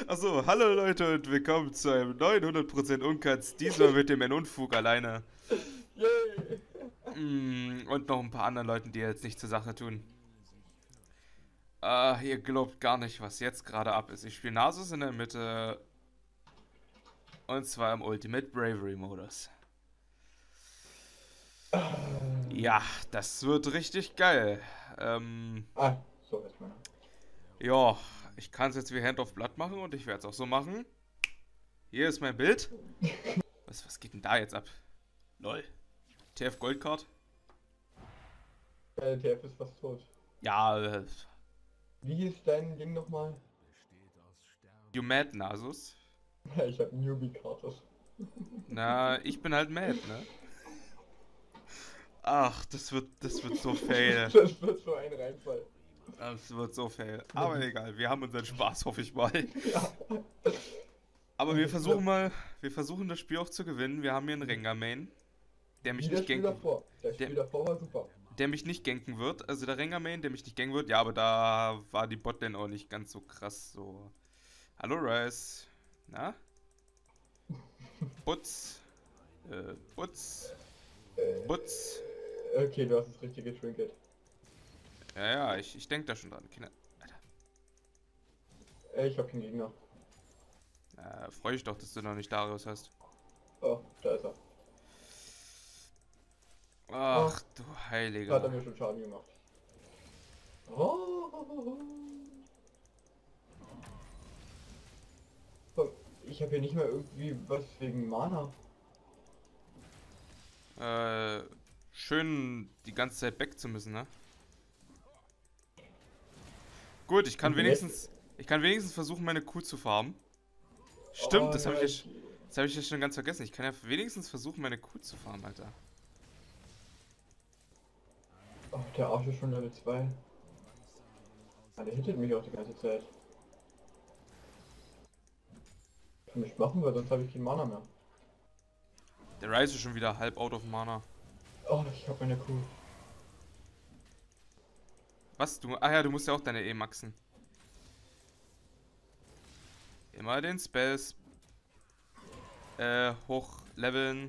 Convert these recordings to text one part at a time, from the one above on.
Achso, hallo Leute und willkommen zu einem neuen 100% Uncuts, diesmal mit dem N-Unfug alleine. Yay! Und noch ein paar anderen Leuten, die jetzt nichts zur Sache tun. Ihr glaubt gar nicht, was jetzt gerade ab ist. Ich spiele Nasus in der Mitte und zwar im Ultimate Bravery Modus. Ja, das wird richtig geil. Ah, so erstmal. Ja, ich kann es jetzt wie Hand of Blood machen und ich werde es auch so machen. Hier ist mein Bild. Was geht denn da jetzt ab? Lol. TF Goldcard? Der TF ist fast tot. Ja, Wie hieß dein Ding nochmal? you mad, Nasus? Ich hab Newbie-Kartus. Na, ich bin halt mad, ne? Ach, das wird so fail. Das wird so ein Reinfall. Das wird so fail. Aber egal, wir haben unseren Spaß, hoffe ich mal. Ja. Aber wir versuchen das Spiel auch zu gewinnen. Wir haben hier einen Rengar-Main, der mich Wie das nicht Spiel ganken, davor. Das Spiel davor war super. der mich nicht ganken wird. Also der Rengar-Main, der mich nicht ganken wird. Ja, aber da war die Botlane auch nicht ganz so krass. So. Hallo, Rice. Na? Butz. Butz. Butz. Okay, du hast das richtige Trinket. Ja, ich denke da schon dran. Kinder. Ich hab keinen Gegner. Freue ich doch, dass du noch nicht Darius hast. Oh, da ist er. Ach du Da hat er Heiliger. mir schon Schaden gemacht. Oh. Ich habe hier nicht mehr irgendwie was wegen Mana. Schön die ganze Zeit back zu müssen, ne? Gut, ich kann Jetzt? wenigstens versuchen, meine Kuh zu farmen. Stimmt, Oh, das habe ja, das hab ich ja schon ganz vergessen. Ich kann ja wenigstens versuchen, meine Kuh zu farmen, Alter. Oh, der Arsch ist schon Level 2. Ah, der hittet mich auch die ganze Zeit. Kann ich machen, weil sonst habe ich keinen Mana mehr. Der Ryze ist schon wieder halb out of Mana. Oh, ich habe meine Kuh. Was? Ach ja, du musst ja auch deine E maxen. Immer den Spells hochleveln.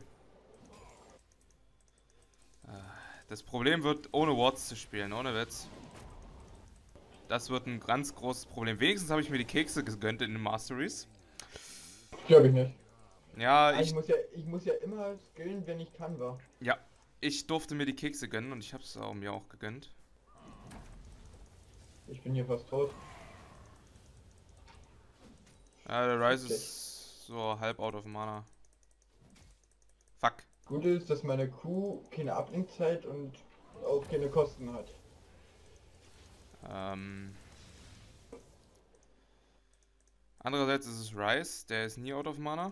Das Problem wird, ohne Wards zu spielen, ohne Witz. Das wird ein ganz großes Problem. Wenigstens habe ich mir die Kekse gegönnt in den Masteries. Glaube ich nicht. Ja, Ah, ich muss ja immer skillen, wenn ich kann, wa? ja, ich durfte mir die Kekse gönnen und ich habe es mir auch gegönnt. Ich bin hier fast tot. Ja, der Ryze Okay. ist so halb out of Mana. Fuck. Gut ist, dass meine Kuh keine Ablenkzeit und auch keine Kosten hat. Andererseits ist es Ryze, der ist nie out of Mana.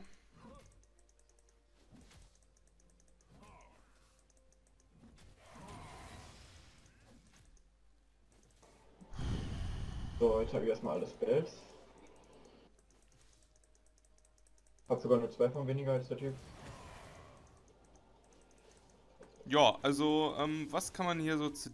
So, jetzt habe ich erstmal alle Spells. Hab sogar nur 2 von weniger als der Typ. Ja, also, was kann man hier so zu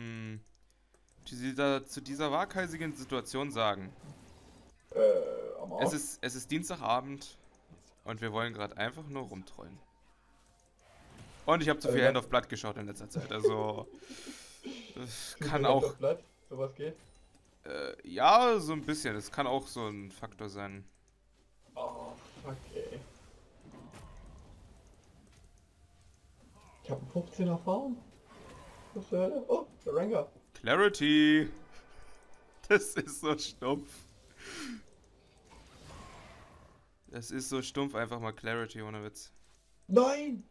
zu dieser waghalsigen Situation sagen? Am Arsch. Es ist Dienstagabend und wir wollen gerade einfach nur rumtrollen. Und ich habe zu Also viel Hand das- of Blood geschaut in letzter Zeit, also das Zu kann viel auch, auf Blatt, sowas geht. ja, so ein bisschen, das kann auch so ein Faktor sein. Oh, okay. Ich habe einen 15er Farm. Was zur Hölle? Oh, der Ranger. Clarity! Das ist so stumpf. Das ist so stumpf, einfach mal Clarity, ohne Witz. Nein!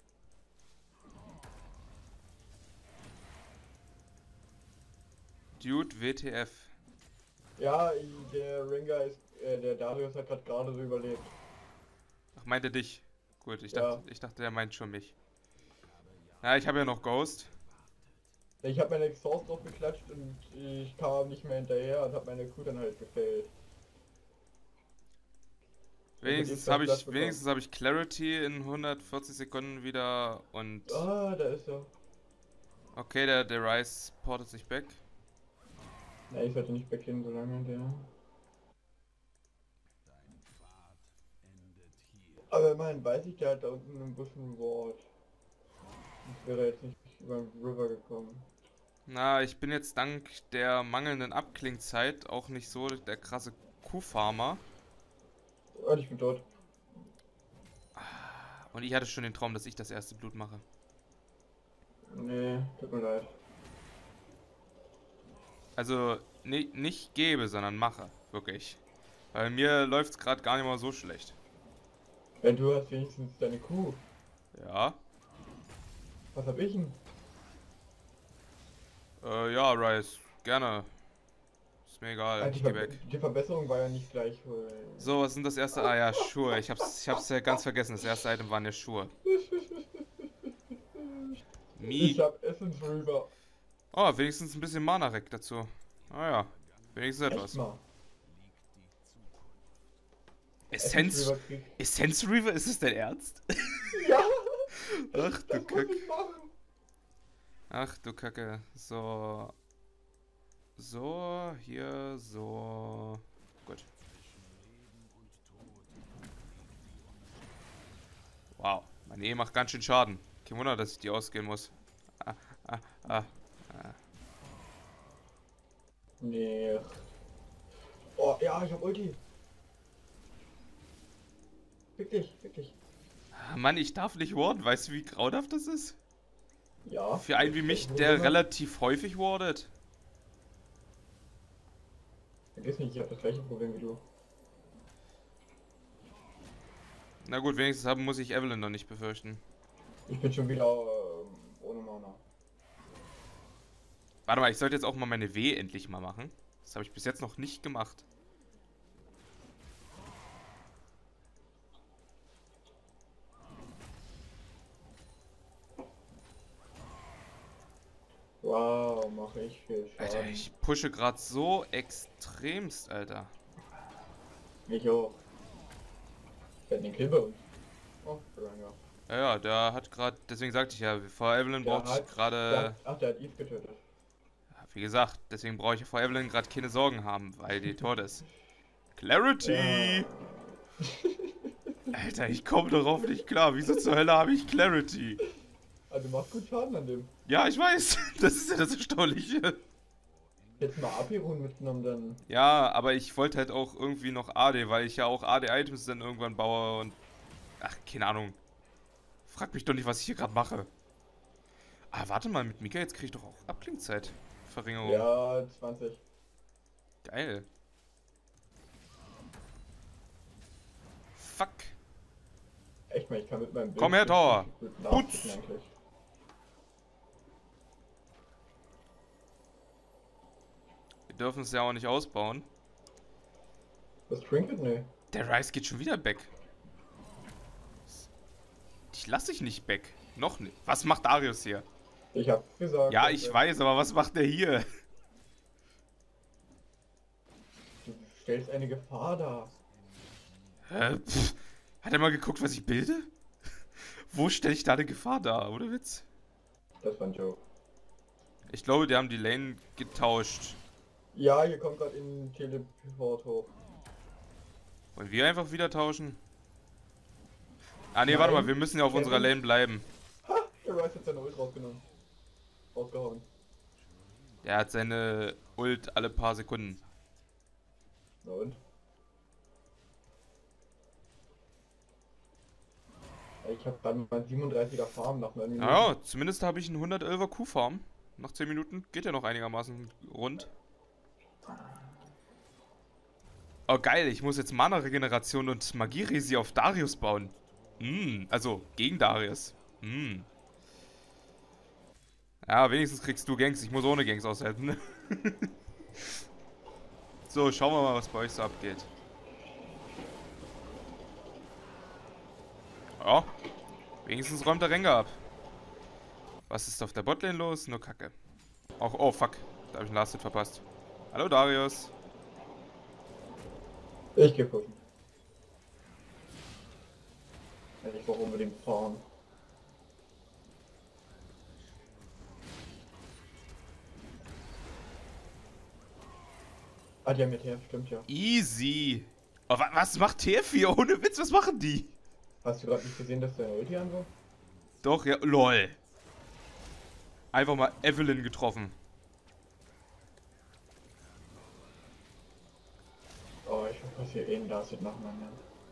Dude, WTF. Ja, der Ranger ist, der Darius hat gerade so überlebt. Ach, meint er dich? Gut, Ja. ich dachte, der meint schon mich. Ja, ich habe ja noch Ghost. Ich habe meine Exhaust drauf geklatscht und ich kam nicht mehr hinterher und habe meine Kuh dann halt gefailt. Wenigstens habe ich Clarity in 140 Sekunden wieder und... Ah, da ist er. Okay, der Ryze portet sich back. Ne, ich sollte nicht weggehen, so lange der. Aber immerhin weiß ich, der hat da unten im Busch ein Ward. Ich wäre jetzt nicht über den River gekommen. Na, ich bin jetzt dank der mangelnden Abklingzeit auch nicht so der krasse Kuhfarmer. Und ich bin tot. Und ich hatte schon den Traum, dass ich das erste Blut mache. Nee, tut mir leid. Also, nicht gebe, sondern mache. Wirklich. Weil mir läuft's gerade gar nicht mal so schlecht. Wenn du hast wenigstens deine Kuh. Ja. Was hab ich denn? Ja, Rice. Gerne. Ist mir egal. Ah, Ich geh weg. die Verbesserung war ja nicht gleich. So, was sind das erste? Ah ja, Schuhe. Ich hab's ja ganz vergessen. Das erste Item waren ja Schuhe. Ich hab Essence River. Oh, wenigstens ein bisschen Mana-Rack dazu. Ah ja, wenigstens Echt etwas. mal. Essence Reaver, ist es dein Ernst? Ja! Ach du Das muss Kacke. ich machen! Ach du Kacke. So. So, hier, so. Gut. Wow, meine E macht ganz schön Schaden. Kein Wunder, dass ich die ausgehen muss. Ah. Nee. Oh, ja, ich hab Ulti. Fick dich. Mann, ich darf nicht warden. Weißt du, wie grauenhaft das ist? Ja. Für einen wie mich, der relativ häufig wardet. Vergiss nicht, ich hab das gleiche Problem wie du. Na gut, wenigstens muss ich Evelyn noch nicht befürchten. Ich bin schon wieder ohne Mana. Warte mal, ich sollte jetzt auch mal meine W endlich mal machen. Das habe ich bis jetzt noch nicht gemacht. Wow, mache ich viel Schaden. Alter, ich pushe gerade so extremst, Alter. Mich auch. Wir hatten den Kill bei uns. Oh, Ranger. Ja, der hat gerade, deswegen sagte ich ja, vor Evelyn brauchte ich gerade... Ach, der hat Eve getötet. Wie gesagt, deswegen brauche ich vor Evelyn gerade keine Sorgen haben, weil die tot ist. Clarity! Ja. Alter, ich komme darauf nicht klar. Wieso zur Hölle habe ich Clarity? Also du machst gut Schaden an dem. Ja, ich weiß. Das ist ja das Erstaunliche. Jetzt mal Abirun mitgenommen, dann. Ja, aber ich wollte halt auch irgendwie noch AD, weil ich ja auch AD-Items dann irgendwann baue und... Ach, keine Ahnung. Frag mich doch nicht, was ich hier gerade mache. Ah, warte mal, mit Mika jetzt kriege ich doch auch Abklingzeit. Verringerung. Ja, 20. Geil. Fuck. Echt mal, ich kann mit meinem Bild Komm her, Tower. gut nachgucken eigentlich. Wir dürfen es ja auch nicht ausbauen. Das Trinket? Nee. Der Rice geht schon wieder back. Ich lasse dich nicht back. Noch nicht. Was macht Darius hier? Ich hab's gesagt. Ja, ich weiß, aber was macht der hier? Du stellst eine Gefahr dar. Hat er mal geguckt, was ich bilde? Wo stelle ich da eine Gefahr dar, oder Witz? Das war ein Joke. Ich glaube, die haben die Lane getauscht. Ja, hier kommt gerade in Teleport hoch. Wollen wir einfach wieder tauschen? Ah ne, warte mal, wir müssen ja auf unserer Lane bleiben. Ha! Der Rice hat seine Ult rausgenommen. Rausgehauen. Der hat seine Ult alle paar Sekunden. Na und? Ich hab dann mein 37er Farm nach 9 Minuten. Naja, zumindest habe ich einen 111er Q-Farm. Nach 10 Minuten geht ja noch einigermaßen rund. Oh geil, ich muss jetzt Mana-Regeneration und Magie-Resi auf Darius bauen. Also gegen Darius. Ja, wenigstens kriegst du Ganks. Ich muss ohne Ganks aushalten. So, schauen wir mal, was bei euch so abgeht. Ja, wenigstens räumt der Rengar ab. Was ist auf der Botlane los? Nur Kacke. Auch, oh fuck, da habe ich einen Last-Hit verpasst. Hallo Darius. Ich geh gucken. Ich brauche unbedingt Farm. Ah, die haben ja TF, stimmt ja. Easy. Oh, was macht TF hier? Ohne Witz, was machen die? Hast du gerade nicht gesehen, dass der Ulti an war? Doch, ja, lol. Einfach mal Evelyn getroffen. Oh, ich hoffe, dass hier eh ein Darcy nacheinander.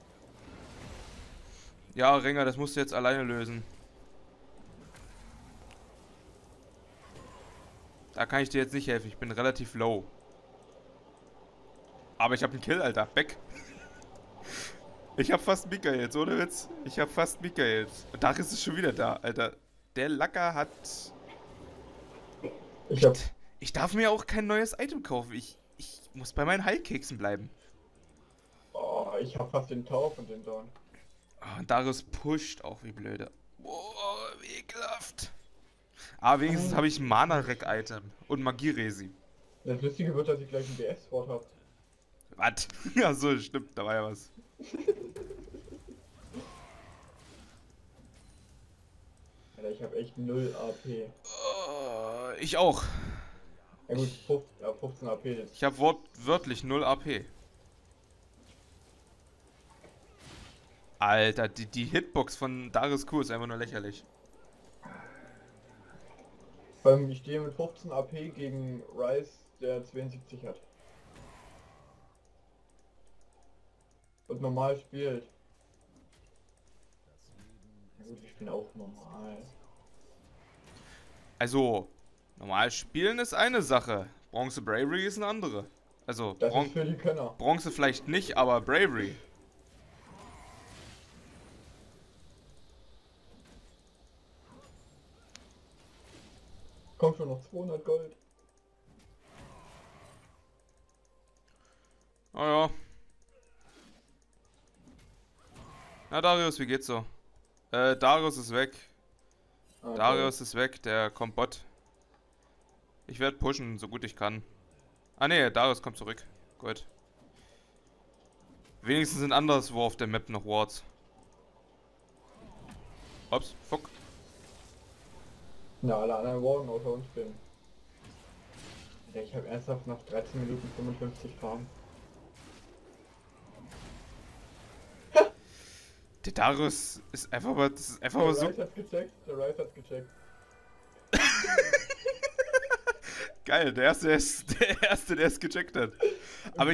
Ja, Renger, das musst du jetzt alleine lösen. Da kann ich dir jetzt nicht helfen, ich bin relativ low. Aber ich habe einen Kill, Alter. Weg. Ich habe fast Mika jetzt, ohne Witz. Ich habe fast Mika jetzt. Und Darius ist schon wieder da, Alter. Der Lacker hat... Ich darf mir auch kein neues Item kaufen. Ich muss bei meinen Heilkeksen bleiben. Oh, ich hab fast den Tower von den Dorn. Oh, und Darius pusht auch wie blöde. Boah, wie ekelhaft. Aber wenigstens habe ich ein Mana-Rack-Item und Magie-Resi. Das Lustige wird, dass ich gleich ein DS-Wort habe. Was? Ja, so, stimmt, da war ja was. Alter, ich habe echt 0 AP. Oh, ich auch. Ja gut, 15 AP jetzt. Ich habe wortwörtlich 0 AP. Alter, die Hitbox von Darius Q ist einfach nur lächerlich. Vor allem, ich stehe mit 15 AP gegen Rice, der 72 hat. Und normal spielt. Na gut, ich bin auch normal. Also, normal spielen ist eine Sache. Bronze Bravery ist eine andere. Also, Das ist für die Könner. Bronze vielleicht nicht, aber Bravery. Kommt schon noch 200 Gold. Oh ja. Na Darius, wie geht's so? Darius ist weg. Okay. Darius ist weg, der kommt Bot. Ich werde pushen, so gut ich kann. Ah ne, Darius kommt zurück. Gut. Wenigstens sind anderswo auf der Map noch Wards. Ups, fuck. Na, alle anderen Warden außer uns bin. Ja, ich habe ernsthaft nach 13 Minuten 55 Farben. Der Darius ist einfach mal, das ist einfach Der mal so... Rice hat's gecheckt, der Rice hat's gecheckt. Geil, der erste, der es gecheckt hat. Aber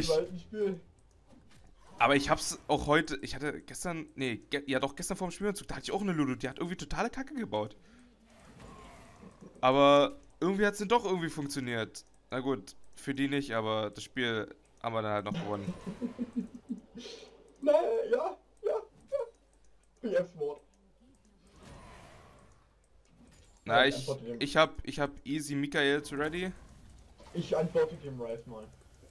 ich hab's auch heute, ich hatte gestern, nee, ja doch, gestern vorm Spielzug, da hatte ich auch eine Lulu, die hat irgendwie totale Kacke gebaut. Aber irgendwie hat's dann doch irgendwie funktioniert. Na gut, für die nicht, aber das Spiel haben wir dann halt noch gewonnen. Nein, ja. BF-Wort. Na, ich hab easy Michael zu ready. Ich antworte dem Rice mal.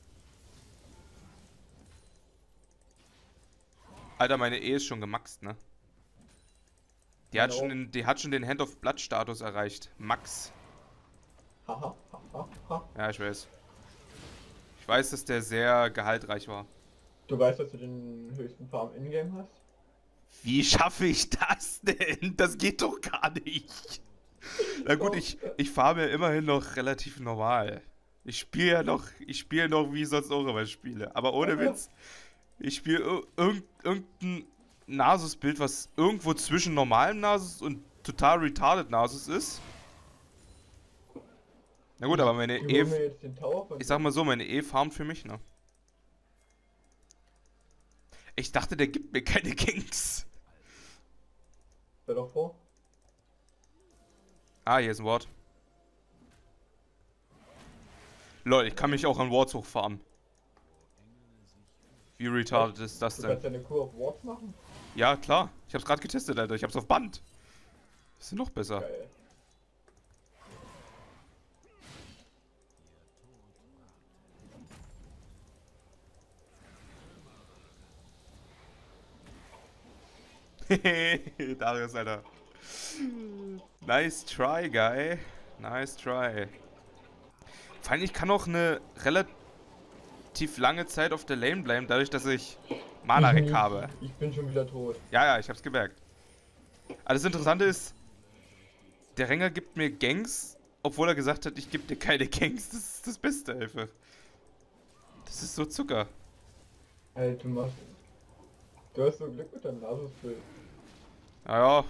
Alter, meine E ist schon gemaxt, ne? Die hat schon den Hand of Blood Status erreicht. Max. Haha, haha. Ja, ich weiß. Ich weiß, dass der sehr gehaltreich war. Du weißt, dass du den höchsten Farm in-game hast? Wie schaffe ich das denn? Das geht doch gar nicht. Na gut, ich farme ja immerhin noch relativ normal. Ich spiele noch, wie ich sonst auch immer spiele. Aber ohne Witz, ich spiele irgendein Nasus-Bild, was irgendwo zwischen normalem Nasus und total retarded Nasus ist. Na gut, aber meine E... Ich sag mal so, meine E farmt für mich, ne? Ich dachte, der gibt mir keine Ganks. Wer doch vor? Ah, hier ist ein Ward. Lol, ich kann mich auch an Wards hochfahren. Wie retarded ist das Du denn? kannst deine Crew auf Wards machen? Ja, klar. Ich hab's gerade getestet, Alter. Ich hab's auf Band. Das ist noch besser. Geil. Darius, Alter. Nice try, guy. Nice try. Vor allem, ich kann auch eine relativ lange Zeit auf der Lane bleiben, dadurch, dass ich Mana-Rack habe. Ich bin schon wieder tot. Ja, ich hab's gemerkt. Aber das Interessante ist, der Renger gibt mir Ganks, obwohl er gesagt hat, ich gebe dir keine Ganks. Das ist das Beste einfach. Das ist so Zucker. Ey, du hast so Glück mit deinem Nasus-Bild. Naja.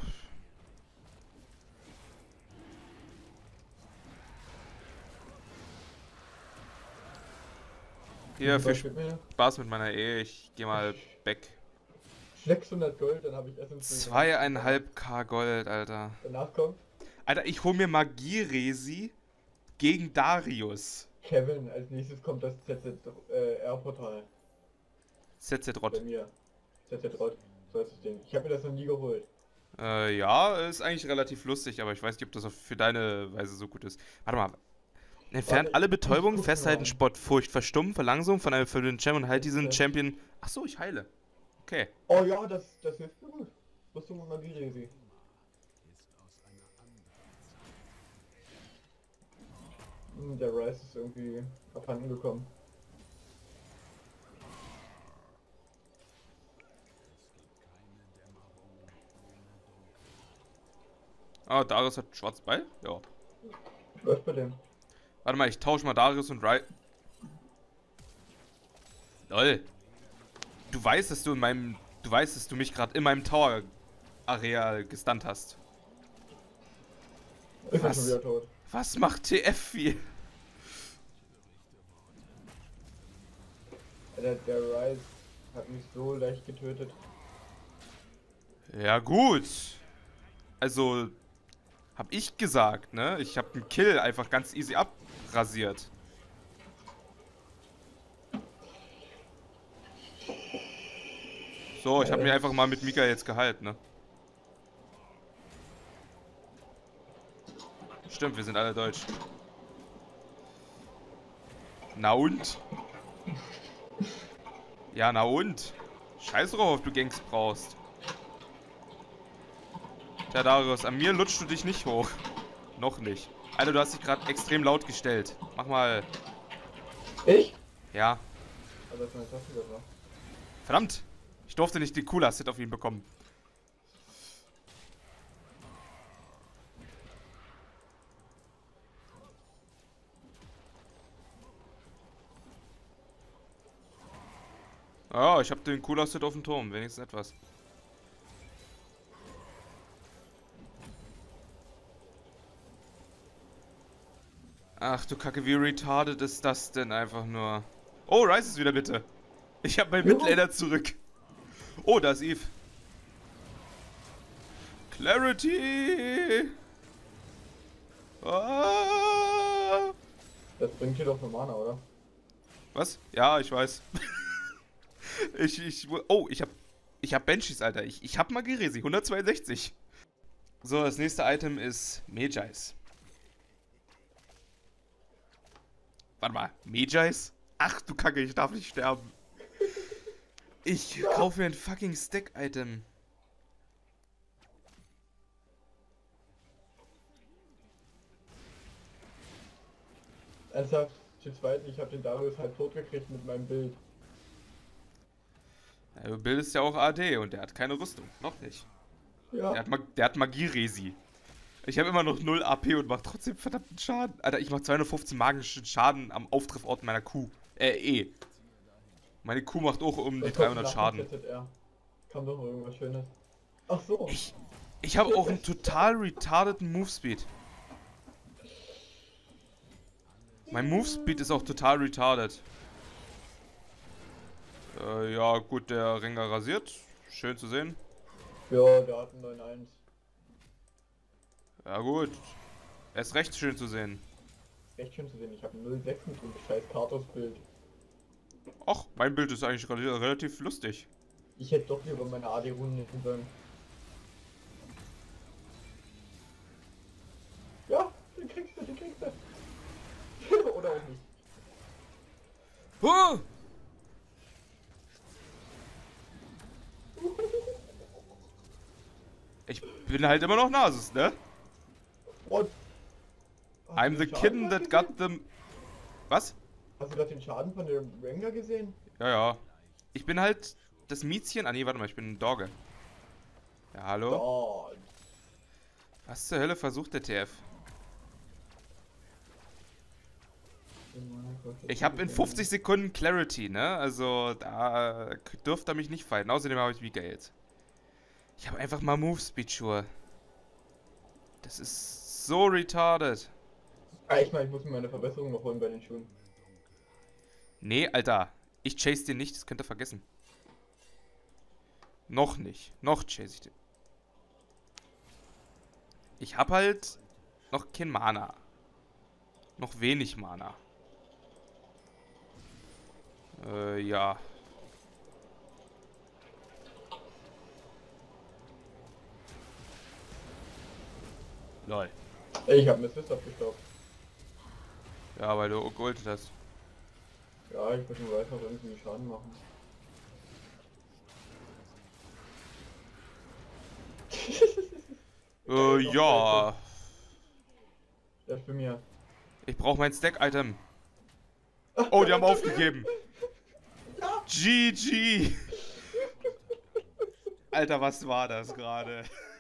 Hier, viel Was gibt mir? Spaß mit meiner Ehe. Ich geh mal weg. 600 Gold, dann habe ich Essence. 2,5k Gold, Alter. Danach kommt Alter, ich hol mir Magie-Resi gegen Darius. Kevin, als nächstes kommt das ZZR-Portal bei ZZ-Rott. mir. ZZ-Rot, so heißt das Ding. Ich habe mir das noch nie geholt. Ja, ist eigentlich relativ lustig, aber ich weiß nicht, ob das auch für deine Weise so gut ist. Warte mal. Entfernt Warte, alle ich Betäubung, guck festhalten, mal. Spott, Furcht, Verstummen, Verlangsamung von einem verwirrten Champion und halt diesen Okay. Champion. Achso, ich heile. Okay. Oh ja, das hilft mir gut. Rüstung und Magie-Resi. Der Rice ist irgendwie abhanden gekommen. Ah, Darius hat schwarz Ball? Ja. Läuft bei dem. Warte mal, ich tausche mal Darius und Rai. Lol. Du weißt, dass du in meinem. Du weißt, dass du mich gerade in meinem Tower-Areal gestunt hast. Ich bin Was? schon wieder tot. Was macht TF hier? Alter, der Rice hat mich so leicht getötet. Ja, gut. Also. Hab ich gesagt, ne? Ich hab einen Kill einfach ganz easy abrasiert. So, ich hab mir einfach mal mit Mika jetzt gehalten, ne? Stimmt, wir sind alle deutsch. Na und? Ja, na und? Scheiß drauf, ob du Gangs brauchst. Tja, Darius, an mir lutschst du dich nicht hoch. Noch nicht. Alter, du hast dich gerade extrem laut gestellt. Mach mal. Ich? Ja. Also ist meine Tasse wieder da. Verdammt! Ich durfte nicht die Cooler-Sit auf ihn bekommen. Ja, ich hab den Cooler-Sit auf dem Turm. Wenigstens etwas. Ach du Kacke, wie retarded ist das denn einfach nur? Oh, Rice ist wieder bitte. Ich hab mein Midlaner zurück. Oh, da ist Eve. Clarity! Ah! Das bringt hier doch für Mana, oder? Was? Ja, ich weiß. Oh, ich hab Banshees, Alter. Ich hab Magie-Resi, 162. So, das nächste Item ist Mejais. Warte mal, Mejais? Ach du Kacke, ich darf nicht sterben. Ich kaufe mir ein fucking Stack-Item. Ernsthaft, zu zweit, ich habe den Darius halb tot gekriegt mit meinem Bild. Ja, du bildest ja auch AD und der hat keine Rüstung. Noch nicht. Ja. Der hat Magie-Resi. Ich habe immer noch 0 AP und mache trotzdem verdammten Schaden. Alter, ich mache 215 magischen Schaden am Auftriffort meiner Kuh. Meine Kuh macht auch um die Das kommt 300 nach dem Schaden. ZZR. Kam doch noch irgendwas Schönes. Ach so. Ich habe auch einen total retardeten Movespeed. Mein Movespeed ist auch total retarded. Ja, gut, der Rengar rasiert. Schön zu sehen. Ja, der hat einen 9-1. Ja, gut. Er ist recht schön zu sehen. Echt schön zu sehen, ich habe 0,6 mit dem scheiß Kartos-Bild. Ach, mein Bild ist eigentlich relativ lustig. Ich hätte doch lieber meine AD-Runden nehmen sollen. Ja, den kriegst du, den kriegst du. Oder auch nicht. Huh! Ich bin halt immer noch Nasus, ne? What? Hast I'm du the den Schaden kitten grad that gesehen? got them... Was? Hast du gerade den Schaden von der Rengar gesehen? Ja, ja. Ich bin halt das Miezchen... Ah, nee, warte mal, ich bin ein Dogge. Ja, hallo? Oh, Was zur Hölle versucht der TF? Ich habe in 50 Sekunden Clarity, ne? Also, da dürfte er mich nicht fighten. Außerdem habe ich Mika jetzt. Ich habe einfach mal Move Speed Sure. Das ist so retarded. Ah, ich meine, ich muss mir meine Verbesserung noch holen bei den Schuhen. Nee, Alter. Ich chase den nicht, das könnt ihr vergessen. Noch nicht. Noch chase ich den. Ich hab halt noch kein Mana. Noch wenig Mana. Ja. Lol. Ich hab mir Assist abgestaubt. Ja, weil du geultet hast. Ja, ich muss nur weiter irgendwie Schaden machen. Ja. Das ist für mir. Ich brauche mein Stack-Item. Oh, die haben aufgegeben. GG. Alter, was war das gerade?